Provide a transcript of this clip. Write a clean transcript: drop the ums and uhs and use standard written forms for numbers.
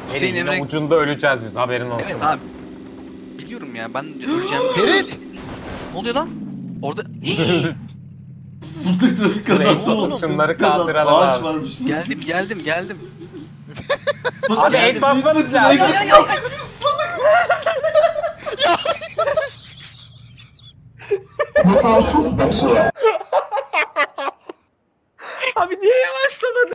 Hüseyin Elinin Emre... ucunda öleceğiz biz, haberin olsun. Evet abi. Biliyorum ya, ben öleceğim. Ferit! Ne oluyor lan? Orada... Burada trafik kazası oldu. Şunları Trafik kazası. kaldıralım Ağaç abi. varmış. Geldim. Abi el basmamız lazım. Yetersiz bakiye. Abi niye yavaşlamadın?